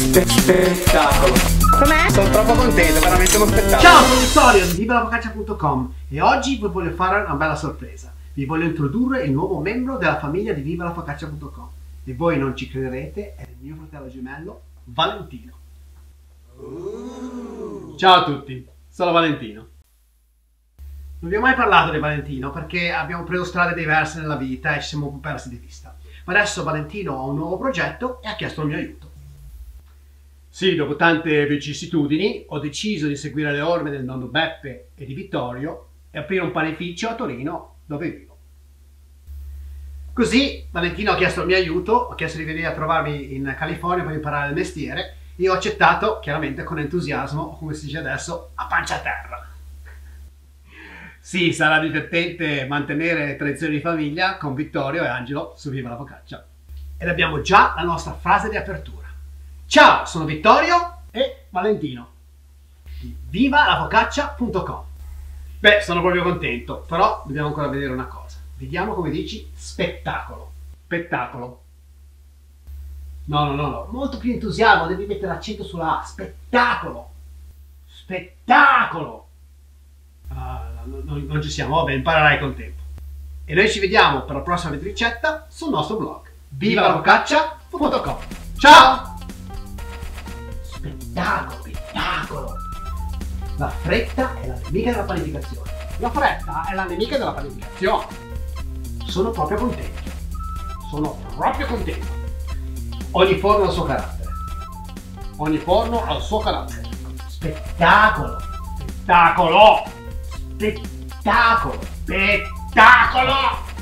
Spettacolo. Com'è? Sono troppo contento, veramente uno spettacolo. Ciao, sono Vittorio di vivalavocaccia.com e oggi vi voglio fare una bella sorpresa. Vi voglio introdurre il nuovo membro della famiglia di vivalavocaccia.com e voi non ci crederete, è il mio fratello gemello Valentino. Ciao a tutti, sono Valentino. Non vi ho mai parlato di Valentino perché abbiamo preso strade diverse nella vita e ci siamo un po' persi di vista. Ma adesso Valentino ha un nuovo progetto e ha chiesto il mio aiuto. Sì, dopo tante vicissitudini ho deciso di seguire le orme del nonno Beppe e di Vittorio e aprire un panificio a Torino dove vivo. Così Valentino ha chiesto il mio aiuto, ho chiesto di venire a trovarmi in California per imparare il mestiere e ho accettato chiaramente con entusiasmo, o come si dice adesso, a pancia a terra. Sì, sarà divertente mantenere le tradizioni di famiglia con Vittorio e Angelo su Viva la Focaccia. Ed abbiamo già la nostra frase di apertura. Ciao, sono Vittorio e Valentino di vivalavocaccia.com. Beh, sono proprio contento, però dobbiamo ancora vedere una cosa. Vediamo come dici spettacolo. Spettacolo. No, molto più entusiasmo, devi mettere l'accento sulla A. Spettacolo. Spettacolo. Non ci siamo, vabbè, imparerai col tempo. E noi ci vediamo per la prossima ricetta sul nostro blog vivalavocaccia.com. Ciao! Spettacolo! La fretta è la nemica della panificazione. La fretta è la nemica della panificazione. Sono proprio contento. Ogni forno ha il suo carattere. Spettacolo!